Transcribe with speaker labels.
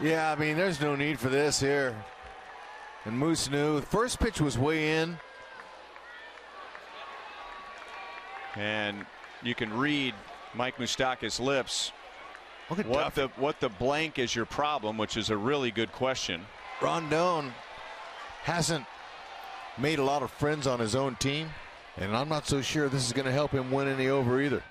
Speaker 1: Yeah, I mean, there's no need for this here. And Moose knew. The first pitch was way in.
Speaker 2: And you can read Mike Moustakas' lips.
Speaker 1: Look at
Speaker 2: what the blank is your problem, which is a really good question.
Speaker 1: Rondon hasn't made a lot of friends on his own team, and I'm not so sure this is going to help him win any over either.